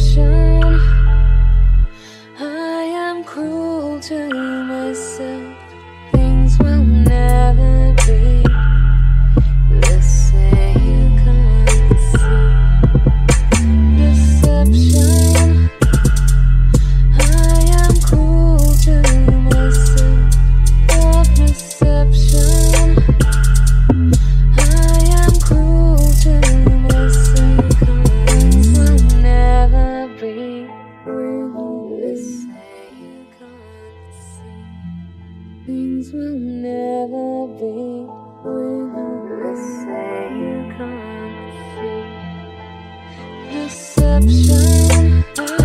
deception. I am cruel to myself. Things will never be the same. You can't see deception. I am cruel to myself. Self-deception. I am cruel to myself. Things will never be the same. You can't see. Things will never be the same. You can't see deception.